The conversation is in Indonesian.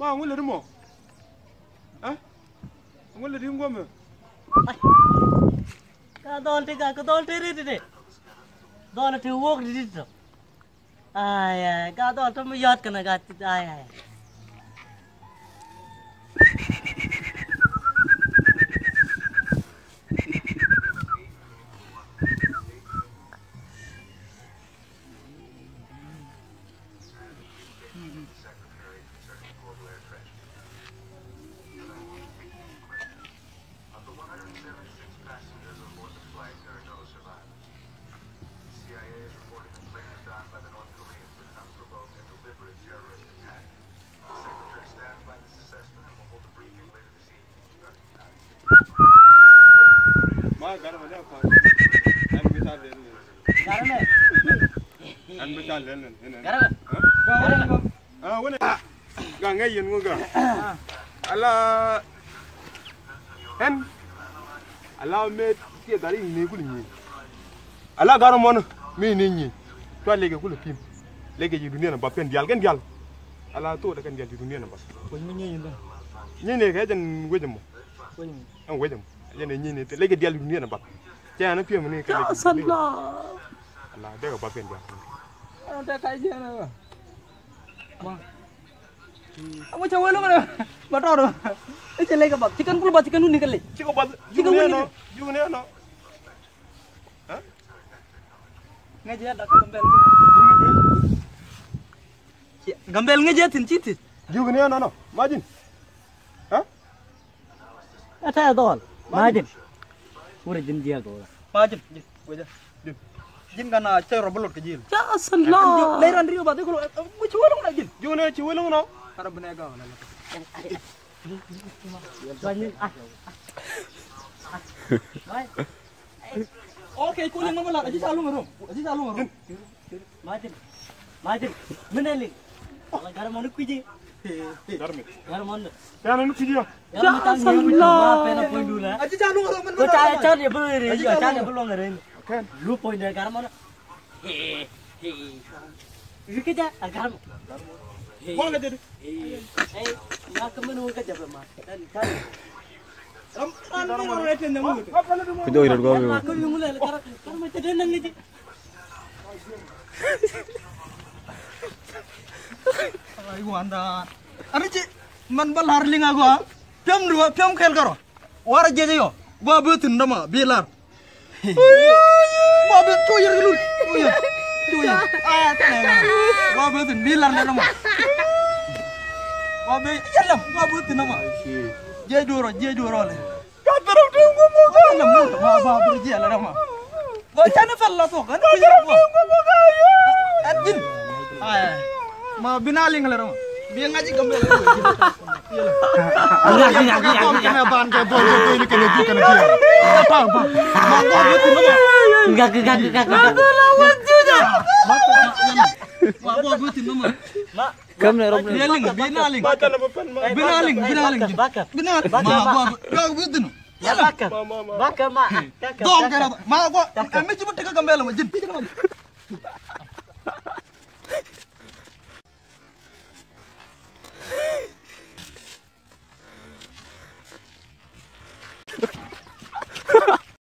Ma ngule mo. Ah? Ngule di ngome. Ka dol te re. Dol te wok di to. Ai ka dol to me yat kana ga ai. Ala me tie dari ni kulni ala garo mon mi ni to lege kulu pim lege ji dunia na ba pen dial gen dial ala to da kan dial ji dunia na ba Ko mi ni ndo. ni ne ga jan wejam mo an wejam yen ni ne te lege dial ji dunia na ba ja na pim ni ka Sallah. ala de ga ba pen dial Ano ta kai je na. Ma. Amo chawo lo mana. Batoro. Ite lega bak chicken kul ba chicken nu nikal le. Chico ba jugne no ha Ngeje dak gambel. Gambel ngeje tin chiti. jugne no majin ha Ata dol. Majin. Pura jin dia ko. Majin. Weja. Jin kana cero bolot ke jil. Ya sallah. Leiran rio ba de ko mu chawo lo na jin. jugne ci welong no Para benega wala. Okay, kuling mo lang. Aji salong ro. Majin. Meneli. Gar mon kuji. darme Gar mon. kana nu fidio Ya sallah. Pena point dula. Aji salong ro man. Ko cha dia beri. Cha dia belum ngere. kan Lu point dia gar mon. Kita gar mon. wala nga dedi Ya kemana ka jaba ma. Dan kan. Ro rete na mu. Kudo iro go. Aku yung mulai kar mo tede nang ngi. Ay wanda. Ani ci man bal harling aku. Piam khel karo. War jeje yo. Ba betin ndama bilar. Ba bet toyer gelu. Toyer. Ah tane. Ba betin bilar ndama. Ba be yalam ba betin ndama. Je doro le. Ka taram tu ngomo ka. Yalam mo ba berje la ndama. Ba chane falla to kan. Adin. Ay. Ma binaling la ndama. Biar ngaji gambel. Ban ke boy ini kena dia. Apa? Ma gua betul nama. Enggak. Aku lawan juga. Ma gua betul nama. Binaling. binaling Bakar. Binaling. Ma gua betul. Ya bakar. Bakar ma. Dong kena. Ma gua. Ame cuma teka gambel ma jin.